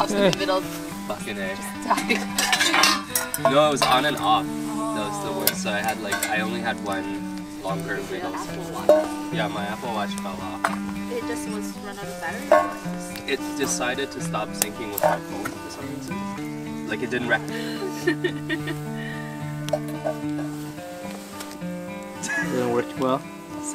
lost in the middle. Fucking A. Just died. No, it was on and off. That was the worst. So I only had one longer wiggle. Yeah, my Apple Watch fell off. It just was run out of battery. It decided to stop syncing with my phone for some reason. Like it didn't It didn't work too well.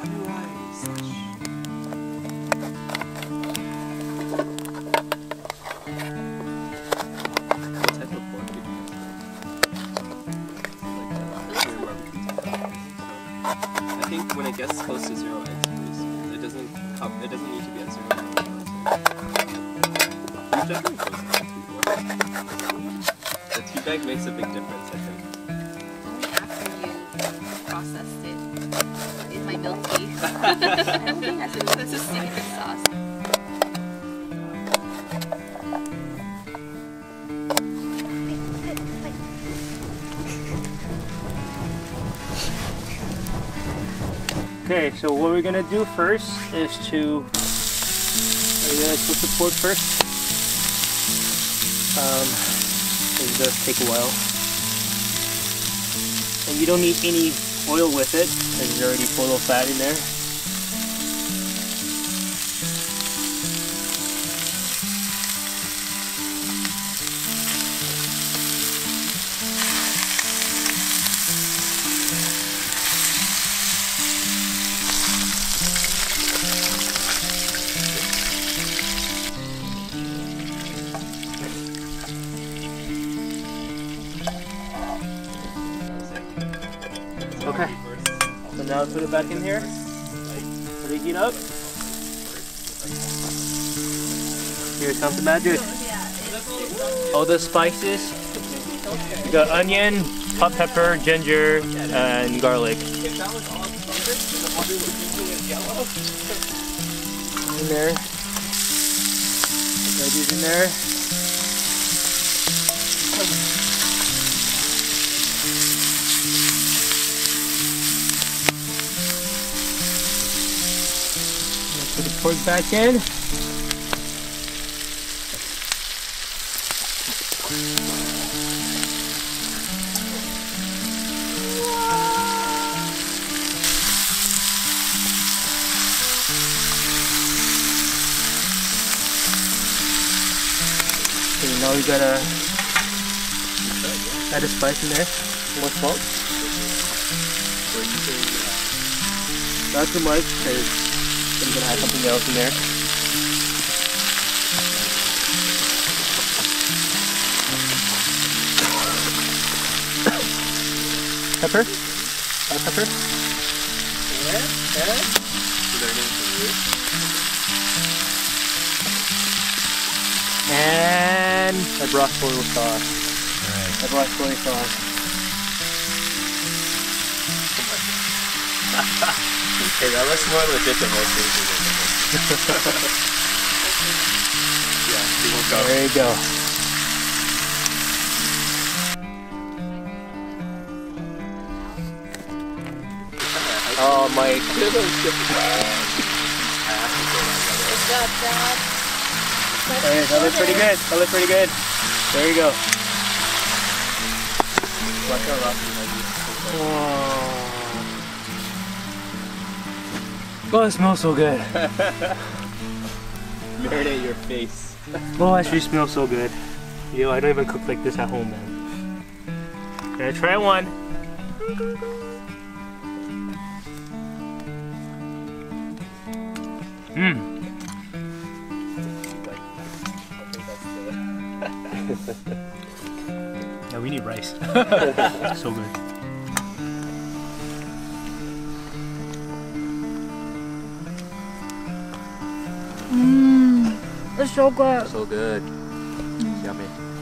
I think when it gets close to 0 degrees, it doesn't need to be at 0 degrees. We've definitely frozen before. The tea bag makes a big difference, I think. Only after you processed it. In my milk tea. That's a secret sauce. Okay, so what we're gonna do first is we're gonna cook the pork first. It does take a while. And you don't need any oil with it, because there's already full of fat in there. Okay, so now put it back in here. Put it heat up. Here comes the magic. All the spices. You got onion, hot pepper, ginger, and garlic. In there. Veggies in there. Put the pork back in. Okay, now we gotta add a spice in there. More salt. Not too much, because I'm gonna add something else in there. Pepper? Pepper? And I brought soy sauce. I brought soy sauce. Okay, that looks more legit than most things. Yeah, There you go. Oh my goodness. Good job, Dad. Hey, that looks pretty good. That looks pretty good. There you go. Oh, it smells so good. Marinate your face. Oh, it actually smells so good. Yo, I don't even cook like this at home, man. Gonna try one. Mmm. Yeah, we need rice. So good. It's so good. So good. Yummy.